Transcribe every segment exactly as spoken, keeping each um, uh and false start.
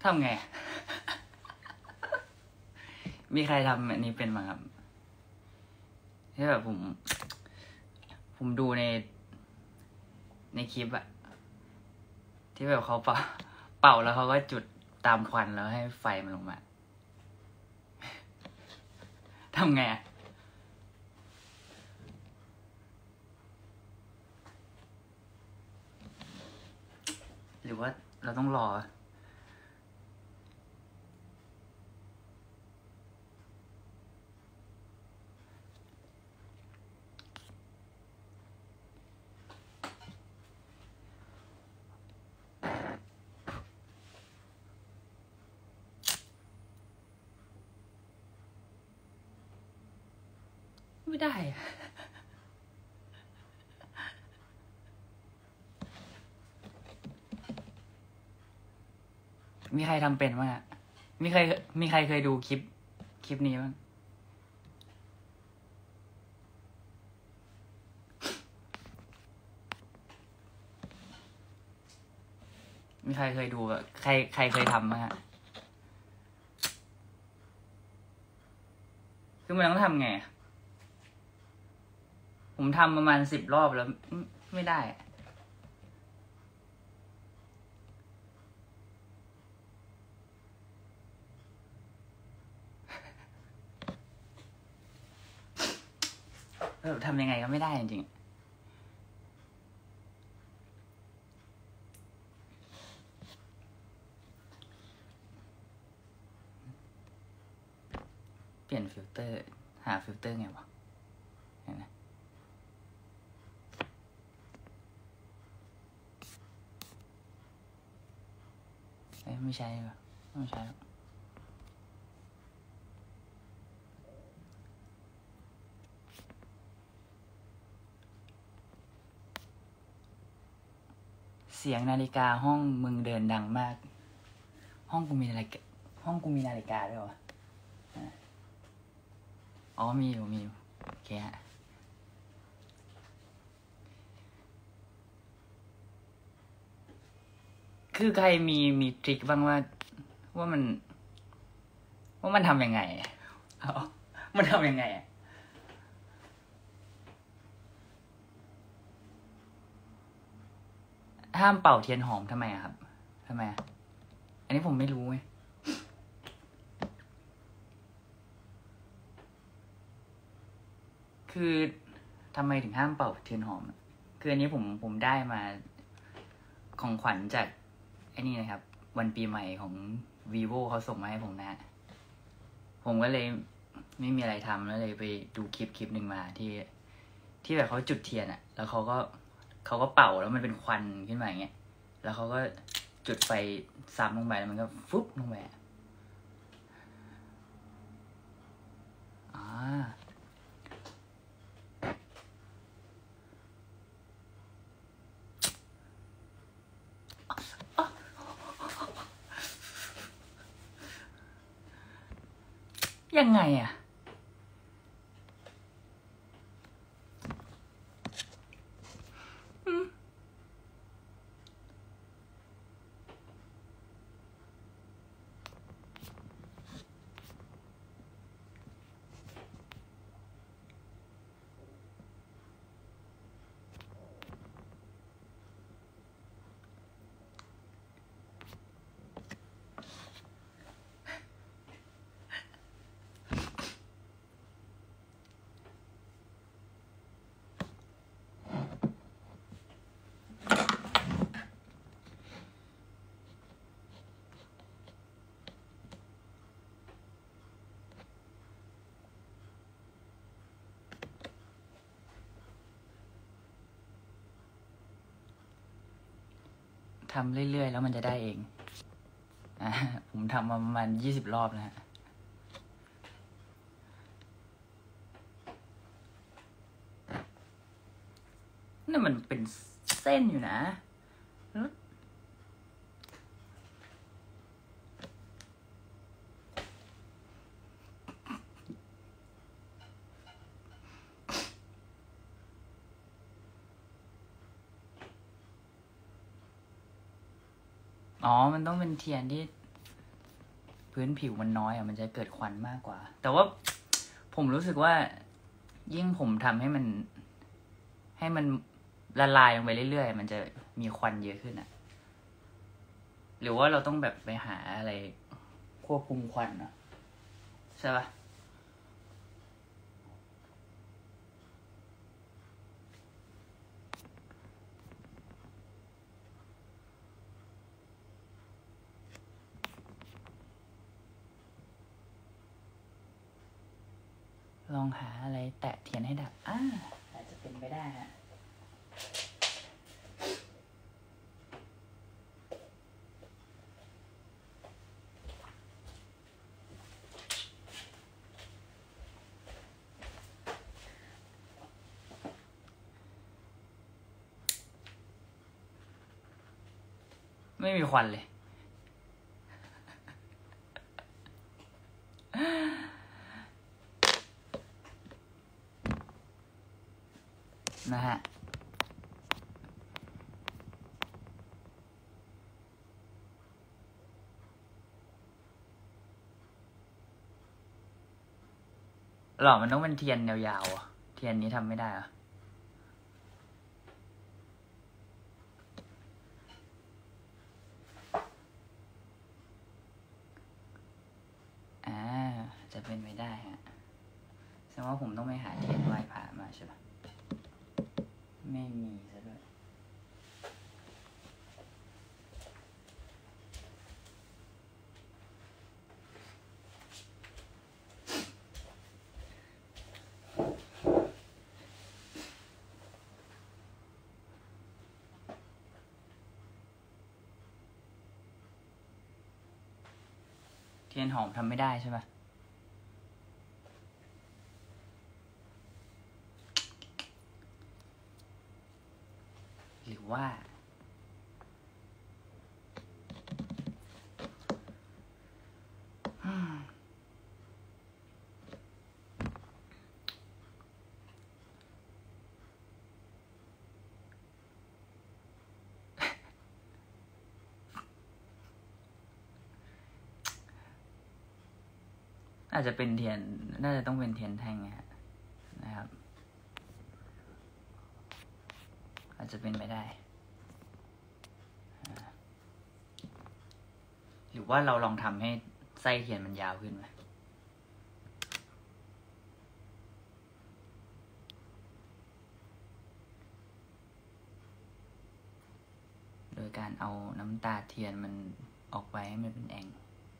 ทำไง มีใครทำอันนี้เป็นมั้งครับที่แบบผม ผมดูในในคลิปอะที่แบบเขาเป่าเป่าแล้วเขาก็จุดตามควันแล้วให้ไฟมันลงมาทำไงอะหรือว่าเราต้องรอไม่ได้มีใครทำเป็นมั้งอะมีใครมีใครเคยดูคลิปคลิปนี้มั้งมีใครเคยดูอะใครใครเคยทำมั้งฮะคือมันต้องทำไงผมทำประมาณสิบรอบแล้วไม่ได้เออทำยังไงก็ไม่ได้จริงๆเปลี่ยนฟิลเตอร์หาฟิลเตอร์ไงวะเห็นไหมเอ้ยไม่ใช่หรอไม่ใช่หรอกเสียงนาฬิกาห้องมึงเดินดังมากห้องกูมีนาฬิกาห้องกูมีนาฬิกาด้วยวะอ๋อมีอยู่มีอยู่โอเคฮะคือใครมีมีทริคบ้างว่าว่ามันว่ามันทำยังไงอ๋อมันทำยังไงอะห้ามเป่าเทียนหอมทำไมอะครับทำไมอะอันนี้ผมไม่รู้ไงคือทำไมถึงห้ามเป่าเทียนหอมคืออันนี้ผมผมได้มาของขวัญจากไอ้นี่นะครับวันปีใหม่ของ vivo เขาส่งมาให้ผมนะผมก็เลยไม่มีอะไรทำแล้วเลยไปดูคลิปคลิปหนึ่งมาที่ที่แบบเขาจุดเทียนอะแล้วเขาก็เขาก็เป่าแล้วมันเป็นควันขึ้นมาอย่างเงี้ยแล้วเขาก็จุดไฟซ้ำลงไปแล้วมันก็ฟุ๊บลงไปอ่ายังไงอะทำเรื่อยๆแล้วมันจะได้เองอ่าผมทำมาประมาณยี่สิบรอบแล้วฮะนั่นมันเป็นเส้นอยู่นะอ๋อมันต้องเป็นเทียนที่พื้นผิวมันน้อยอ่ะมันจะเกิดควันมากกว่าแต่ว่าผมรู้สึกว่ายิ่งผมทำให้มันให้มันละลายลงไปเรื่อยๆมันจะมีควันเยอะขึ้นอ่ะหรือว่าเราต้องแบบไปหาอะไรควบคุมควันอ่ะใช่ปะลองหาอะไรแตะเทียนให้ดับอ่าอาจจะเป็นไปได้ฮะไม่มีควันเลยนะฮะหรอมันต้องเป็นเทียนยาวๆอ่ะเทียนนี้ทำไม่ได้อ่ะอ่าจะเป็นไปได้ฮะแสดงว่าผมต้องไปหาเทียนไหว้พระมาใช่ปะไม่มีซะด้วยเทียนหอมทำไม่ได้ใช่ปะหรือว่าอาจจะเป็นเทียนน่าจะต้องเป็นเทียนแท่งนะครับอาจจะเป็นไปได้หรือว่าเราลองทำให้ไส้เทียนมันยาวขึ้นไหมโดยการเอาน้ำตาเทียนมันออกไปให้มันเป็นแอ่ง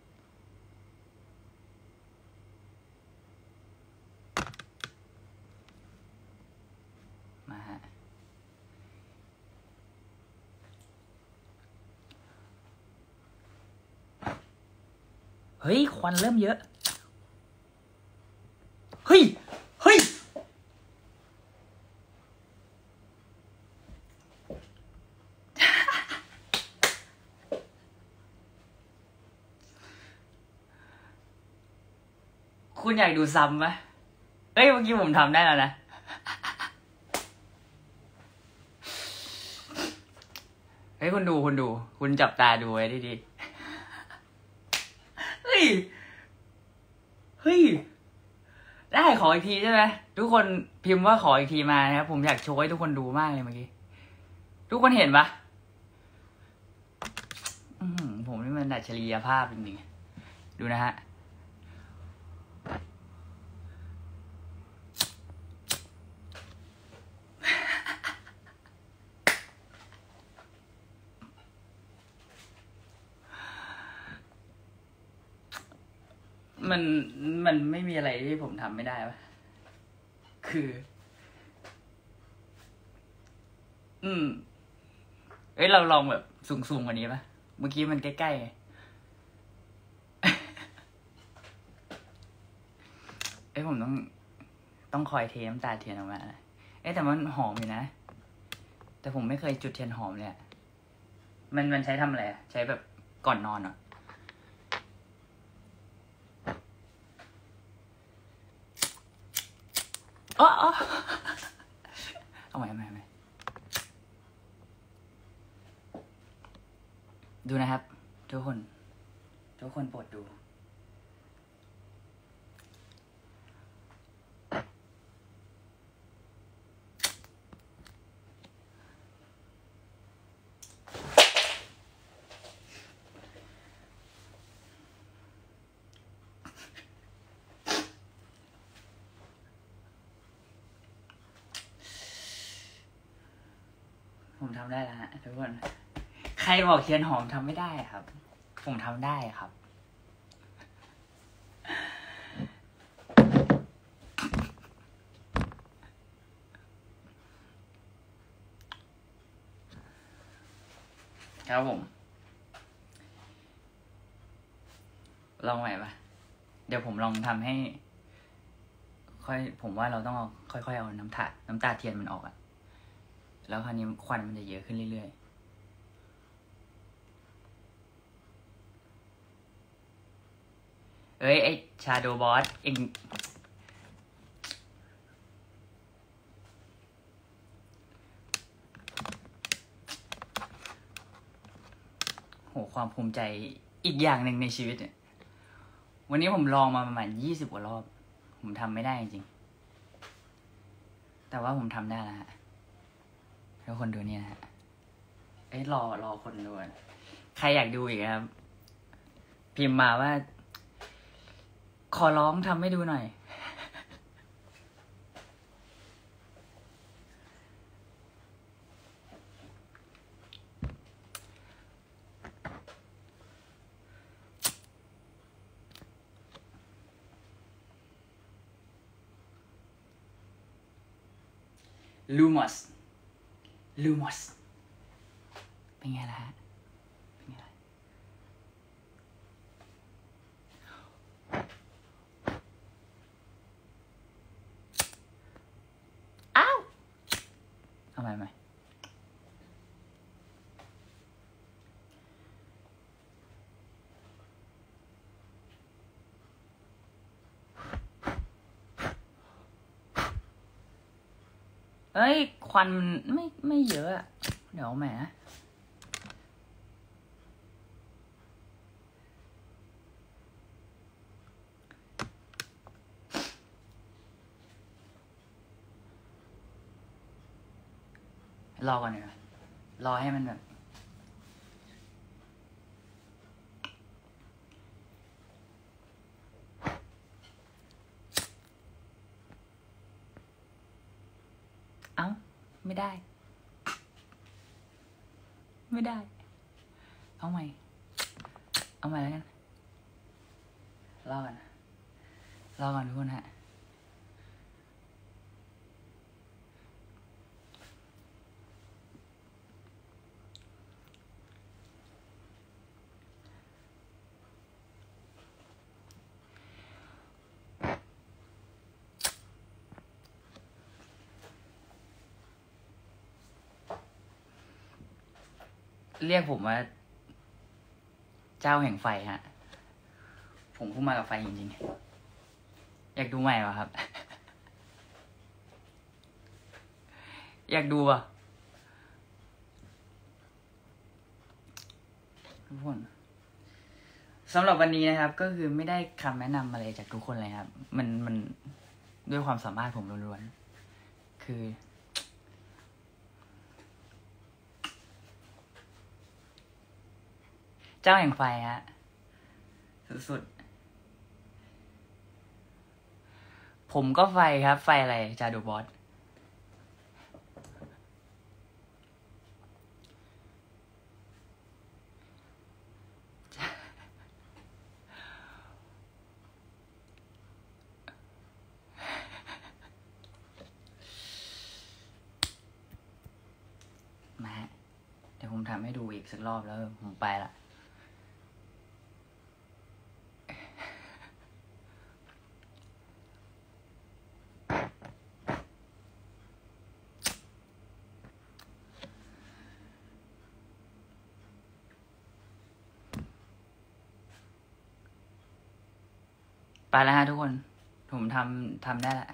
มาฮะเฮ้ยควันเริ่มเยอะเฮ้ยเฮ้ยคุณอยากดูซ้ำไหมเอ้ยเมื่อกี้ผมทำได้แล้วนะเฮ้ยคุณดูคุณดูคุณจับตาดูไว้ดีๆเฮ้ยเฮ้ยได้ขออีกทีใช่ไหมทุกคนพิมพ์ว่าขออีกทีมานะครับผมอยากโชว์ให้ทุกคนดูมากเลยเมื่อกี้ทุกคนเห็นปะผมนี่มันอัจฉริยภาพจริงๆดูนะฮะมันมันไม่มีอะไรที่ผมทำไม่ได้ปะคือ อืมเอ้ยเราลองแบบสูงๆกว่านี้ปะเมื่อกี้มันใกล้ๆไงเอ้ยผมต้องต้องคอยเทน้ำตาเทียนออกมานะเอ้ยแต่มันหอมอยู่นะแต่ผมไม่เคยจุดเทียนหอมเลยอะมันมันใช้ทำอะไรใช้แบบก่อนนอนเหรออ๋ออ๋อเอาใหม่เอาใหม่เอาใหม่ดูนะครับทุกคนทุกคนโปรดดูำได้แล้วฮะทุกคนใครบอกเทียนหอมทำไม่ได้ครับผมทำได้ครับครับผมลองใหม่ปะเดี๋ยวผมลองทำให้ค่อยผมว่าเราต้องเอาค่อยๆเอาน้ำตาน้ำตาเทียนมันออกอะแล้วคราวนี้ควันมันจะเยอะขึ้นเรื่อยๆเอ้ยไอชาโดบอสเองโหความภูมิใจอีกอย่างหนึ่งในชีวิตเนี่ยวันนี้ผมลองมาประมาณยี่สิบกว่ารอบผมทำไม่ได้จริงๆแต่ว่าผมทำได้แล้วฮะทุกคนดูเนี่ยฮะเอ้ยรอรอคนดูใครอยากดูอีกครับพิมพ์มาว่าขอร้องทำให้ดูหน่อยลูมอสลูมอสเป็นไงล่ะฮะเป็นไงล่ะอ้าวเอาใหม่ไหมเอ้ยควันมันไม่ไม่เยอะอะเดี๋ยวแหมรอก่อนหน่อยรอให้มันแบบเอ้าไม่ได้ไม่ได้เอาใหม่เอาใหม่แล้วกันรอก่อนรอก่อนทุกคนฮะเรียกผมว่าเจ้าแห่งไฟฮะผมพุ่งมากับไฟจริงๆอยากดูใหม่ป่ะครับ อยากดูอ่ะทุกคนสำหรับวันนี้นะครับก็คือไม่ได้คำแนะนำอะไรจากทุกคนเลยครับมันมันด้วยความสามารถผมล้วนๆคือเจ้าแห่งไฟฮะสุดๆผมก็ไฟครับไฟอะไรจาดูบอสมาฮะเดี๋ยวผมทำให้ดูอีกสักรอบแล้วผมไปละไปแล้วฮะทุกคนผมทำทำได้ละ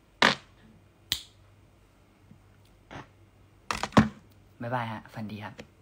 บ๊ายบายฮะฝันดีครับ